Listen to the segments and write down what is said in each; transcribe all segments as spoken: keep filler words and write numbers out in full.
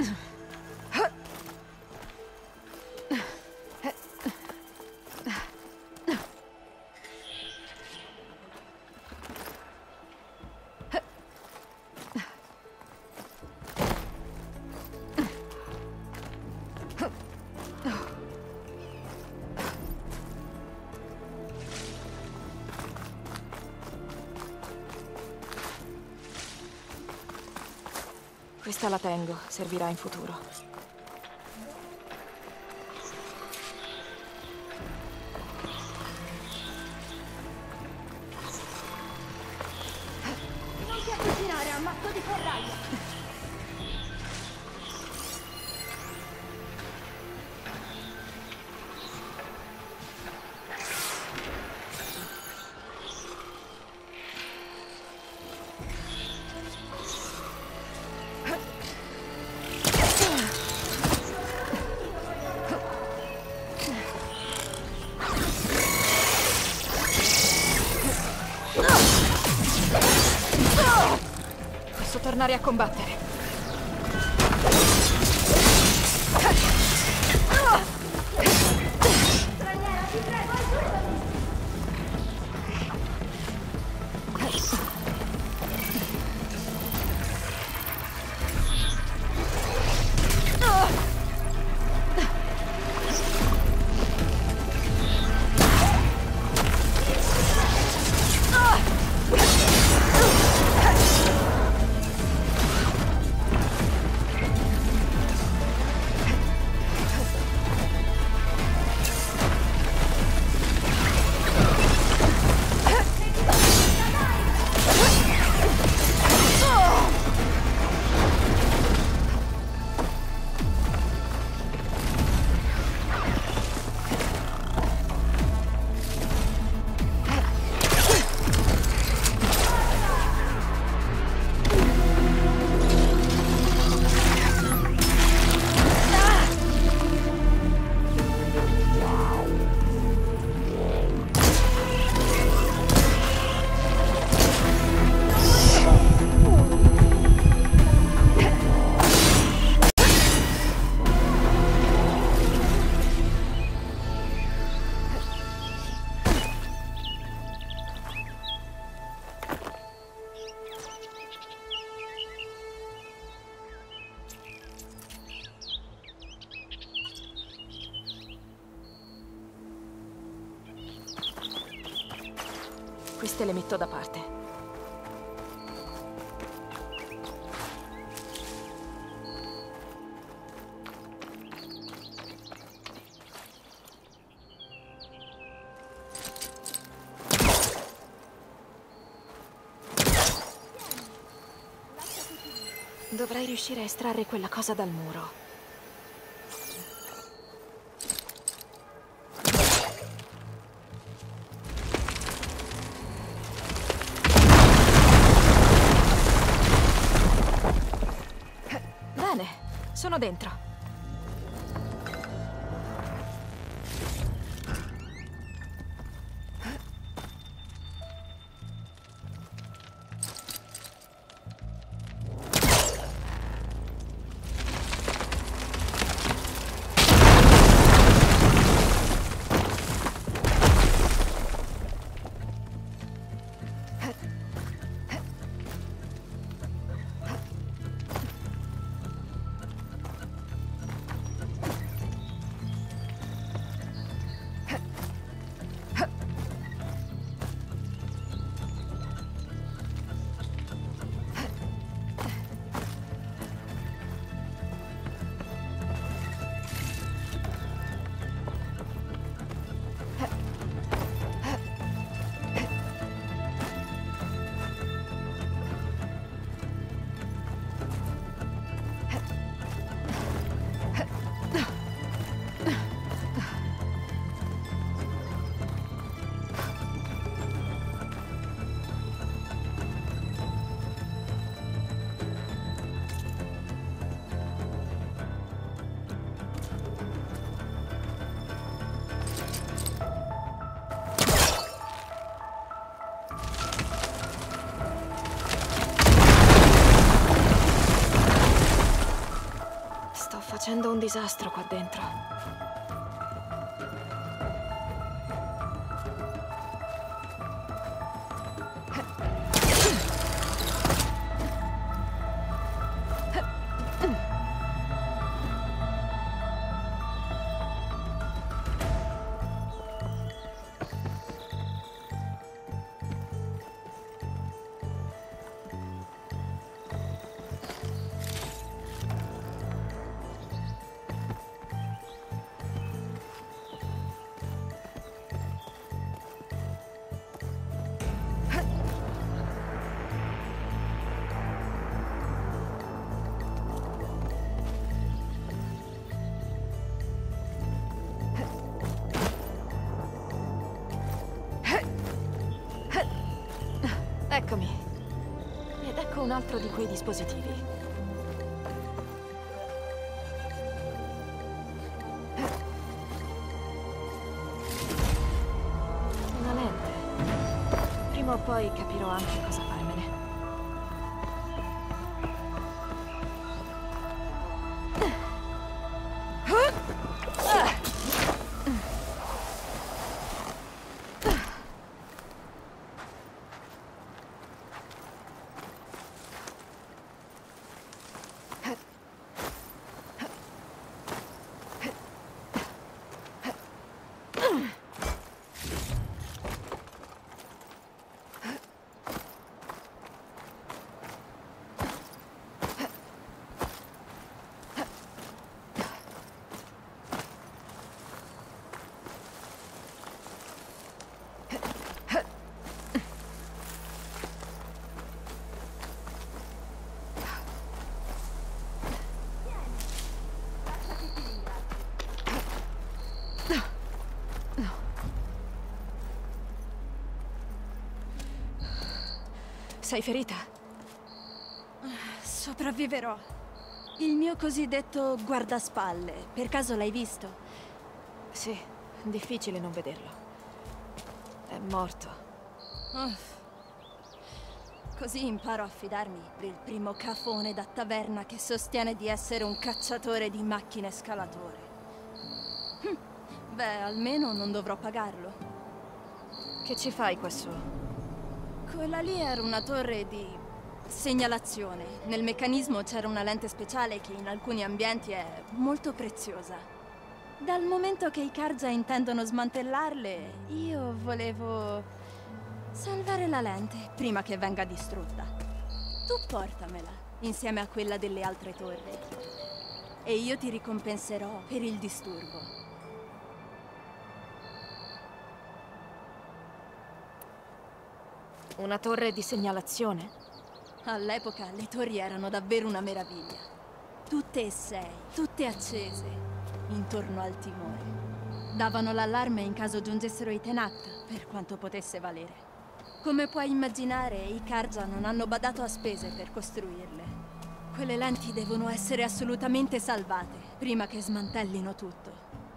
Questa la tengo, servirà in futuro. Non ti avvicinare al matto di ferraia! Posso tornare a combattere. Straniera, ti prego, aiutami! Queste le metto da parte. Dovrei riuscire a estrarre quella cosa dal muro. Bene, sono dentro. facendo un disastro qua dentro. Eccomi. Ed ecco un altro di quei dispositivi. Una lente. Prima o poi capirò anche cosa farmene. Sei ferita? Sopravviverò. Il mio cosiddetto guardaspalle. Per caso l'hai visto? Sì, difficile non vederlo. È morto. Uff. Così imparo a fidarmi del primo cafone da taverna che sostiene di essere un cacciatore di macchine scalatore. Hm. Beh, almeno non dovrò pagarlo. Che ci fai qua su? Quella lì era una torre di segnalazione. Nel meccanismo c'era una lente speciale che in alcuni ambienti è molto preziosa. Dal momento che i Carja intendono smantellarle, io volevo salvare la lente prima che venga distrutta. Tu portamela, insieme a quella delle altre torri. E io ti ricompenserò per il disturbo. Una torre di segnalazione? All'epoca le torri erano davvero una meraviglia. Tutte e sei, tutte accese, intorno al timore. Davano l'allarme in caso giungessero i Tenakth, per quanto potesse valere. Come puoi immaginare, i Carja non hanno badato a spese per costruirle. Quelle lenti devono essere assolutamente salvate, prima che smantellino tutto.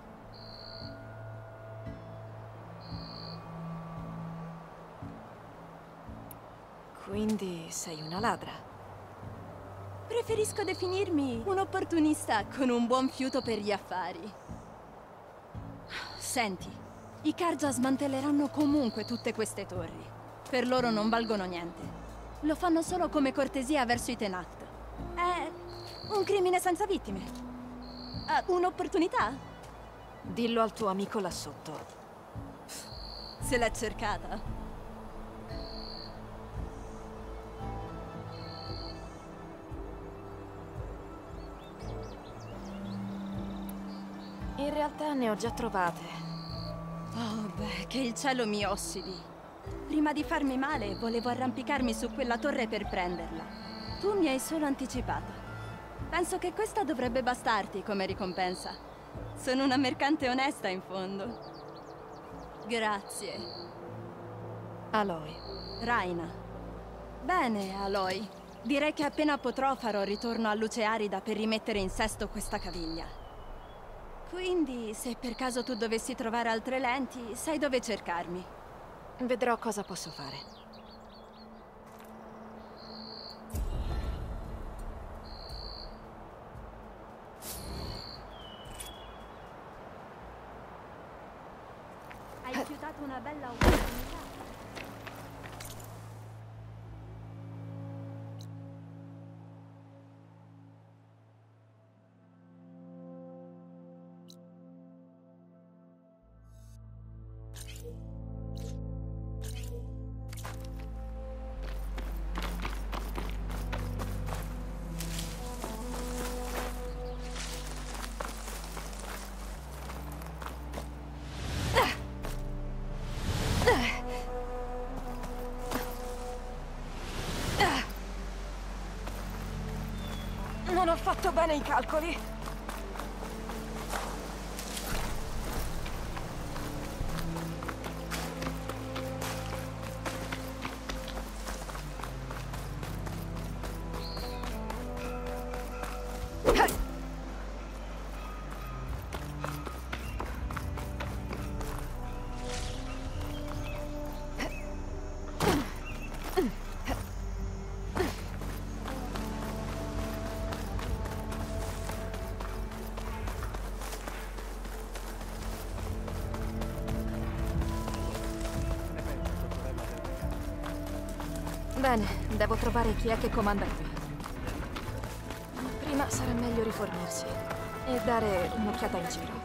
Quindi sei una ladra? Preferisco definirmi un opportunista con un buon fiuto per gli affari. Senti, i Carja smantelleranno comunque tutte queste torri. Per loro non valgono niente. Lo fanno solo come cortesia verso i Tenakth. È un crimine senza vittime. Uh, un'opportunità? Dillo al tuo amico là sotto. Se l'è cercata. In realtà ne ho già trovate. Oh, beh, che il cielo mi ossidi. Prima di farmi male, volevo arrampicarmi su quella torre per prenderla. Tu mi hai solo anticipata. Penso che questa dovrebbe bastarti come ricompensa. Sono una mercante onesta, in fondo. Grazie. Aloy. Raina. Bene, Aloy. Direi che appena potrò farò ritorno a Luce Arida per rimettere in sesto questa caviglia. Quindi, se per caso tu dovessi trovare altre lenti, sai dove cercarmi. Vedrò cosa posso fare. rifiutato una bella opportunità. Non ho fatto bene i calcoli. Bene, devo trovare chi è che comanda qui. Prima sarà meglio rifornirsi e dare un'occhiata in giro.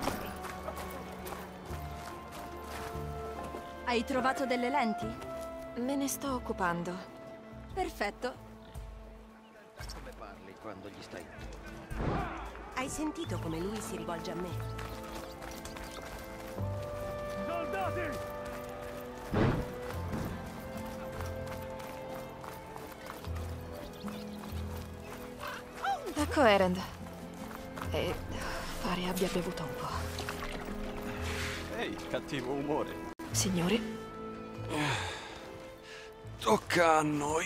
Hai trovato delle lenti? Me ne sto occupando. Perfetto. Come parli quando gli stai? Hai sentito come lui si rivolge a me? Soldati! Ecco Erend. E pare abbia bevuto un po'. Ehi, cattivo umore. Signori? Tocca a noi.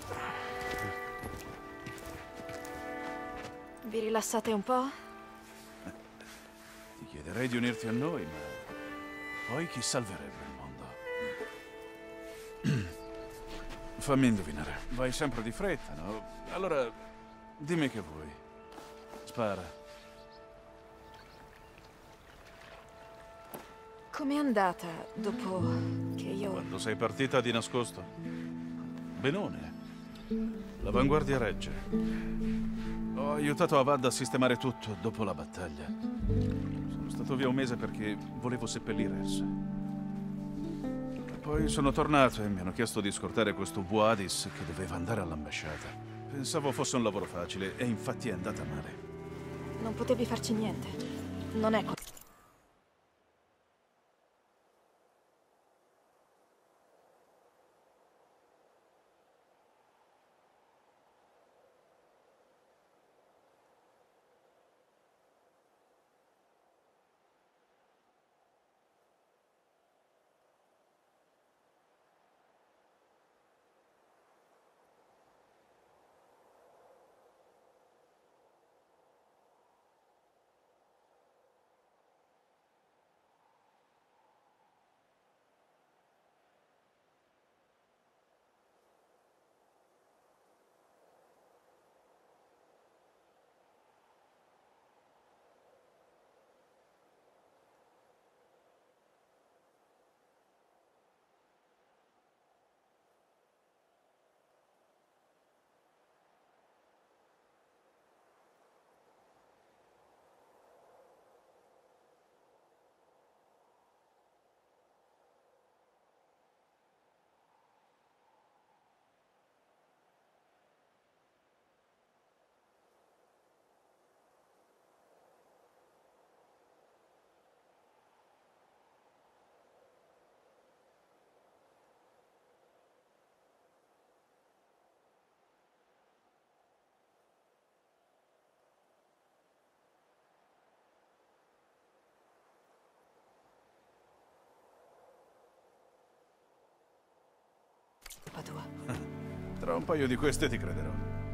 Vi rilassate un po'? Ti chiederei di unirti a noi, ma poi chi salverebbe il mondo? Fammi indovinare. Vai sempre di fretta, no? Allora, dimmi che vuoi. Spara. Com'è andata dopo che io... Quando sei partita di nascosto? Benone. L'avanguardia regge. Ho aiutato Avad a sistemare tutto dopo la battaglia. Sono stato via un mese perché volevo seppellire Ersa. Poi sono tornato e mi hanno chiesto di scortare questo Vuadis che doveva andare all'ambasciata. Pensavo fosse un lavoro facile e infatti è andata male. Non potevi farci niente. Non è colpa. tua. Tra un paio di queste ti crederò.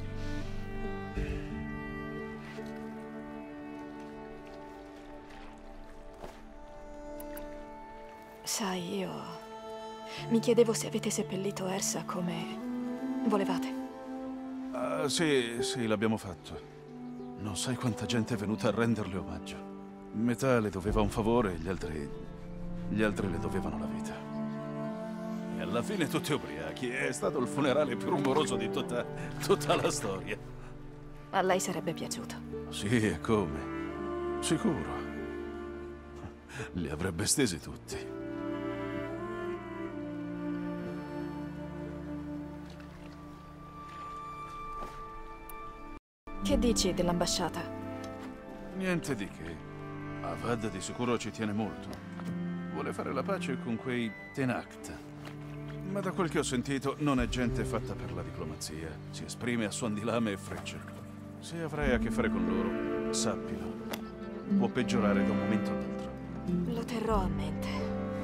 Sai, io mi chiedevo se avete seppellito Ersa come volevate. Ah, sì, sì, l'abbiamo fatto. Non sai quanta gente è venuta a renderle omaggio. Metà le doveva un favore e gli altri Gli altri le dovevano la vita. E alla fine tutti ubriachi. È stato il funerale più rumoroso di tutta, tutta la storia. A lei sarebbe piaciuto. Sì, e come? Sicuro. Li avrebbe stesi tutti. Che dici dell'ambasciata? Niente di che. Avad di sicuro ci tiene molto. Vuole fare la pace con quei Tenakt. Ma da quel che ho sentito non è gente fatta per la diplomazia. Si esprime a suon di lame e frecce. Se avrai a che fare con loro, sappilo. Può peggiorare da un momento all'altro. Lo terrò a mente.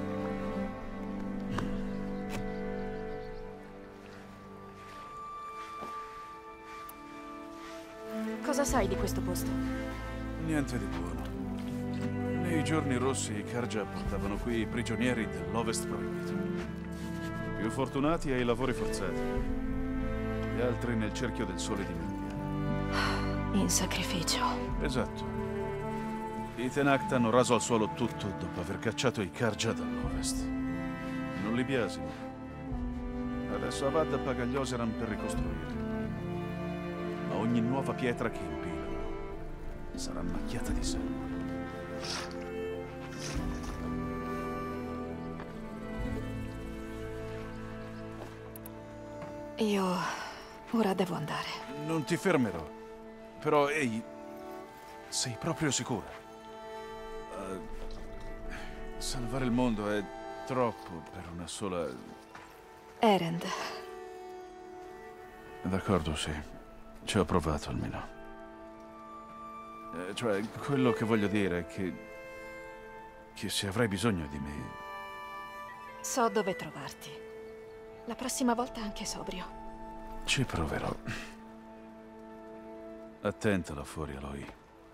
Cosa sai di questo posto? Niente di buono. Nei giorni rossi i Karja portavano qui i prigionieri dell'Ovest proibito. I più fortunati ai lavori forzati. Gli altri nel cerchio del sole di Meridiana. In sacrificio. Esatto. I Tenakt hanno raso al suolo tutto dopo aver cacciato i Karja dall'Ovest. Non li biasimo. Adesso Avad paga gli Oseram per ricostruire. Ma ogni nuova pietra che impilano sarà macchiata di sangue. Io ora devo andare. Non ti fermerò. Però, ehi, sei proprio sicura? Uh, salvare il mondo è troppo per una sola... Erend. D'accordo, sì. Ci ho provato almeno. Eh, cioè, quello che voglio dire è che... che se avrai bisogno di me... So dove trovarti. La prossima volta anche sobrio. Ci proverò. Attenta là fuori, Aloy.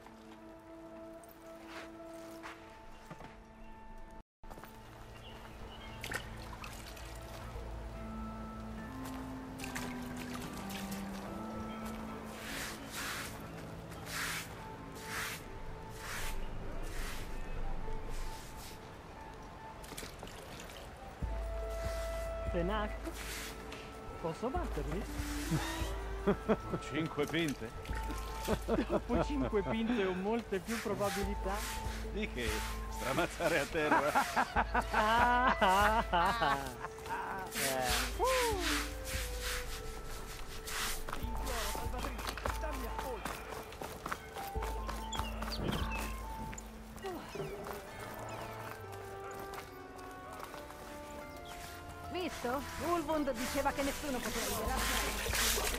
Tenakt? Posso batterli? Cinque pinte? Dopo cinque pinte ho molte più probabilità. Di che? Stramazzare a terra? eh. Visto? Ulvund diceva che nessuno poteva liberarsi.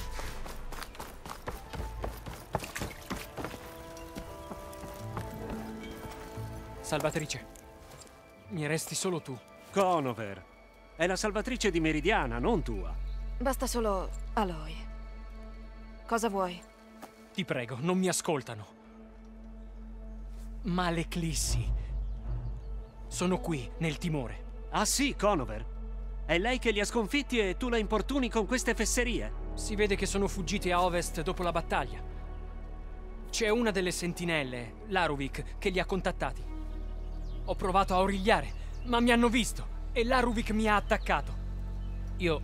Salvatrice, mi resti solo tu. Conover. È la salvatrice di Meridiana, non tua. Basta solo Aloy. Cosa vuoi? Ti prego, non mi ascoltano. Ma le Clissi sono qui, nel timore. Ah sì, Conover. È lei che li ha sconfitti e tu la importuni con queste fesserie? Si vede che sono fuggiti a ovest dopo la battaglia. C'è una delle sentinelle, Laruvik, che li ha contattati. Ho provato a origliare, ma mi hanno visto e Laruvik mi ha attaccato. Io...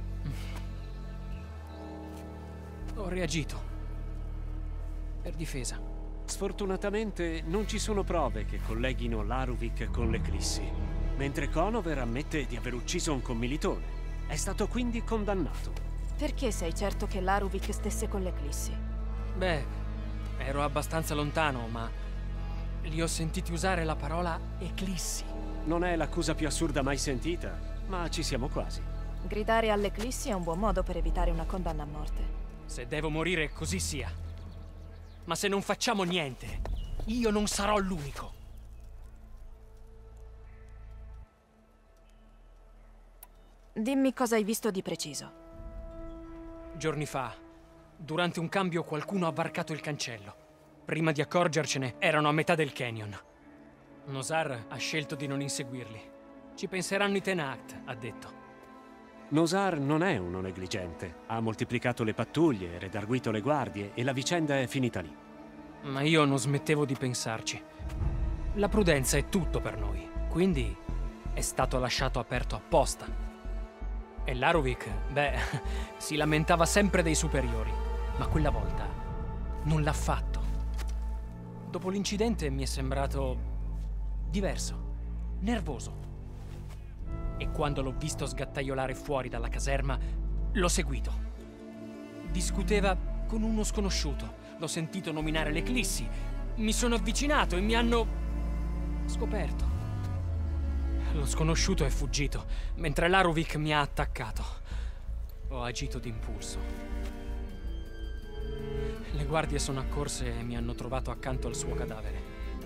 ho reagito. Per difesa. Sfortunatamente non ci sono prove che colleghino Laruvik con le Clissi. Mentre Conover ammette di aver ucciso un commilitone. È stato quindi condannato. Perché sei certo che Laruvik stesse con le Clissi? Beh, ero abbastanza lontano, ma li ho sentiti usare la parola Eclissi. Non è l'accusa più assurda mai sentita, ma ci siamo quasi. Gridare alle Clissi è un buon modo per evitare una condanna a morte. Se devo morire, così sia. Ma se non facciamo niente, io non sarò l'unico. Dimmi cosa hai visto di preciso. Giorni fa, durante un cambio, qualcuno ha varcato il cancello. Prima di accorgercene, erano a metà del canyon. Nosar ha scelto di non inseguirli. Ci penseranno i Tenakt, ha detto. Nosar non è uno negligente. Ha moltiplicato le pattuglie, redarguito le guardie e la vicenda è finita lì. Ma io non smettevo di pensarci. La prudenza è tutto per noi, quindi è stato lasciato aperto apposta. E Larovic, beh, si lamentava sempre dei superiori, ma quella volta non l'ha fatto. Dopo l'incidente mi è sembrato diverso, nervoso. E quando l'ho visto sgattaiolare fuori dalla caserma, l'ho seguito. Discuteva con uno sconosciuto. L'ho sentito nominare le Eclissi. Mi sono avvicinato e mi hanno scoperto. Lo sconosciuto è fuggito, mentre Larovic mi ha attaccato. Ho agito d'impulso. Le guardie sono accorse e mi hanno trovato accanto al suo cadavere.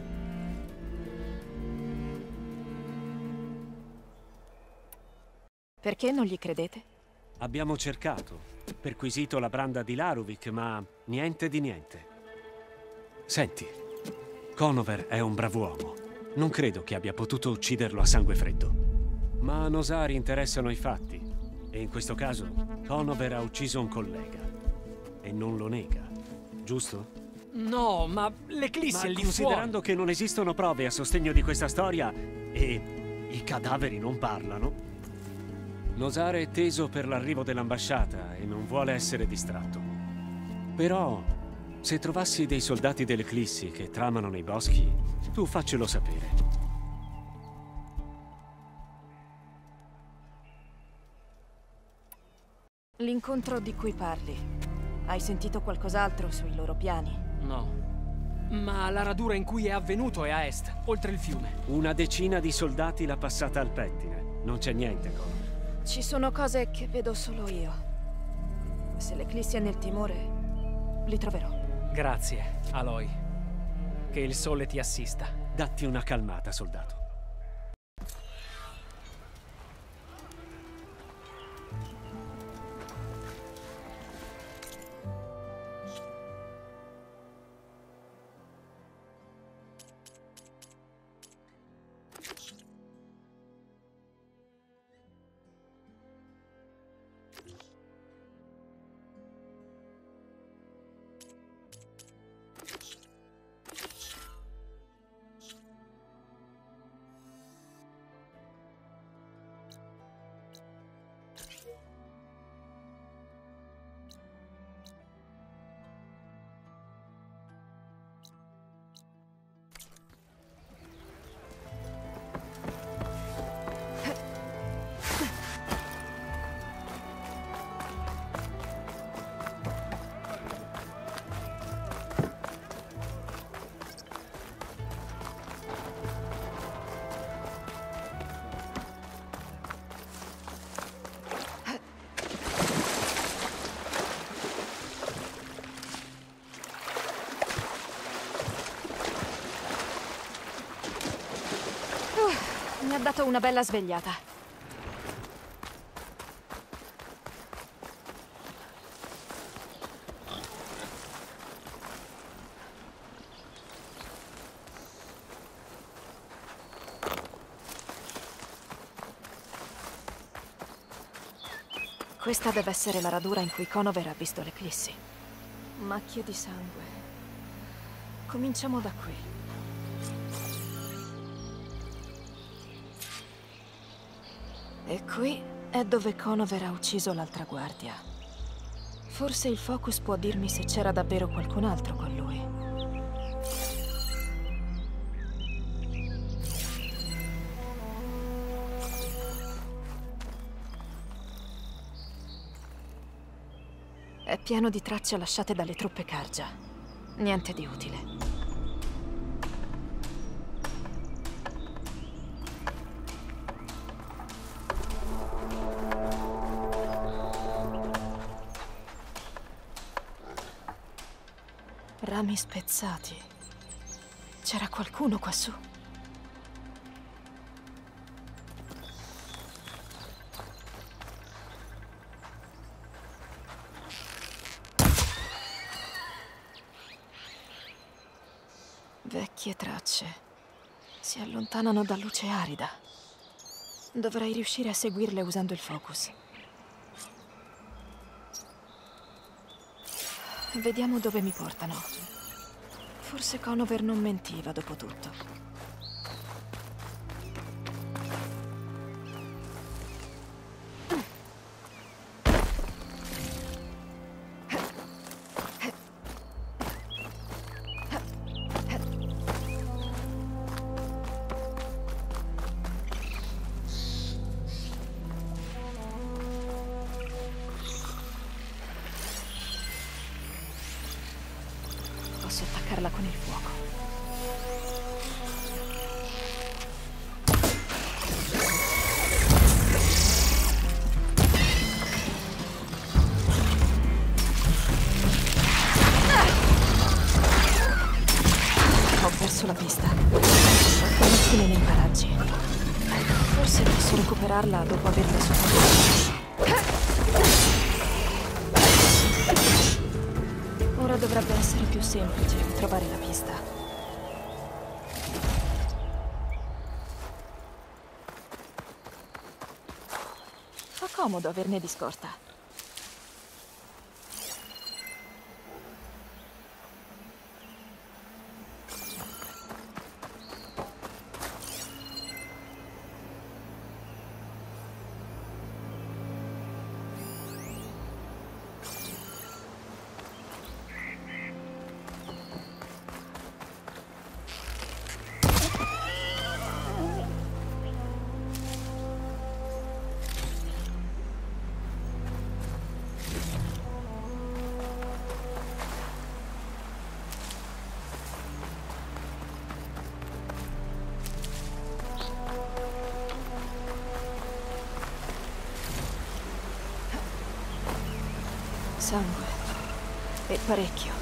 Perché non gli credete? Abbiamo cercato, perquisito la branda di Larovic, ma niente di niente. Senti, Conover è un brav'uomo. Non credo che abbia potuto ucciderlo a sangue freddo. Ma a Nosari interessano i fatti. E in questo caso, Conover ha ucciso un collega. E non lo nega, giusto? No, ma l'Eclissi è lì fuori. Considerando che non esistono prove a sostegno di questa storia e i cadaveri non parlano, Nosare è teso per l'arrivo dell'ambasciata e non vuole essere distratto. Però, se trovassi dei soldati dell'Eclissi che tramano nei boschi, tu faccelo sapere. L'incontro di cui parli, hai sentito qualcos'altro sui loro piani? No. Ma la radura in cui è avvenuto è a est, oltre il fiume. Una decina di soldati l'ha passata al pettine. Non c'è niente, Conover. Ci sono cose che vedo solo io. Se l'Eclissi è nel timore, li troverò. Grazie, Aloy. Che il sole ti assista. Datti una calmata, soldato. Mi ha dato una bella svegliata. Questa deve essere la radura in cui Conover ha visto l'Eclissi. Macchie di sangue. Cominciamo da qui. E qui è dove Conover ha ucciso l'altra guardia. Forse il focus può dirmi se c'era davvero qualcun altro con lui. È pieno di tracce lasciate dalle truppe Carja. Niente di utile. Rami spezzati. C'era qualcuno quassù? Vecchie tracce. Si allontanano da luce arida. Dovrei riuscire a seguirle usando il focus. Vediamo dove mi portano. Forse Conover non mentiva dopo tutto. posso attaccarla con il fuoco. Ho perso la pista. Ho macchine nei paraggi. Forse posso recuperarla dopo averla superata. Ora dovrebbe essere più semplice ritrovare la pista. Fa comodo averne di scorta. Sangue. E parecchio.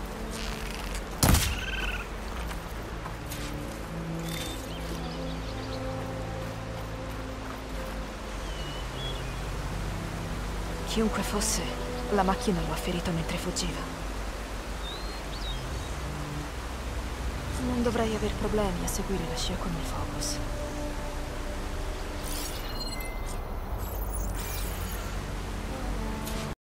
Chiunque fosse, la macchina lo ha ferito mentre fuggiva. Non dovrei aver problemi a seguire la scia con il focus.